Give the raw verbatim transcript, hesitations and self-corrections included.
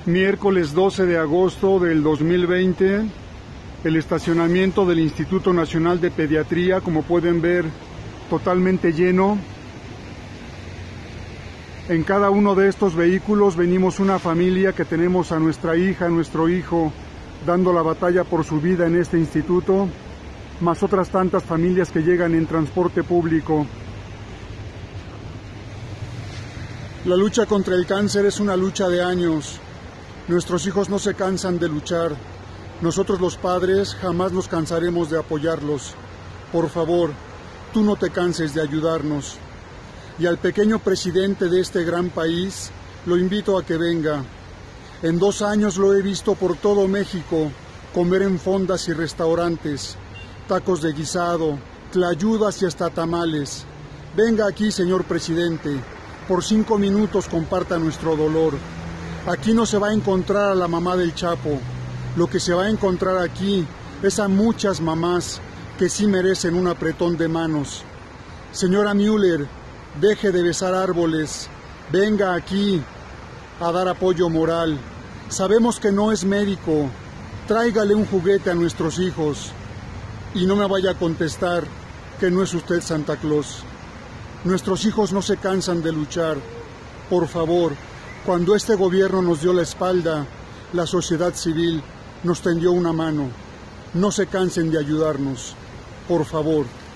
Miércoles doce de agosto del dos mil veinte, el estacionamiento del Instituto Nacional de Pediatría, como pueden ver, totalmente lleno. En cada uno de estos vehículos venimos una familia que tenemos a nuestra hija, a nuestro hijo, dando la batalla por su vida en este instituto, más otras tantas familias que llegan en transporte público. La lucha contra el cáncer es una lucha de años. Nuestros hijos no se cansan de luchar. Nosotros los padres jamás nos cansaremos de apoyarlos. Por favor, tú no te canses de ayudarnos. Y al pequeño presidente de este gran país, lo invito a que venga. En dos años lo he visto por todo México, comer en fondas y restaurantes, tacos de guisado, tlayudas y hasta tamales. Venga aquí, señor presidente, por cinco minutos comparta nuestro dolor. Aquí no se va a encontrar a la mamá del Chapo. Lo que se va a encontrar aquí es a muchas mamás que sí merecen un apretón de manos. Señora Müller, deje de besar árboles, venga aquí a dar apoyo moral. Sabemos que no es médico, tráigale un juguete a nuestros hijos y no me vaya a contestar que no es usted Santa Claus. Nuestros hijos no se cansan de luchar. Por favor, cuando este gobierno nos dio la espalda, la sociedad civil nos tendió una mano. No se cansen de ayudarnos, por favor.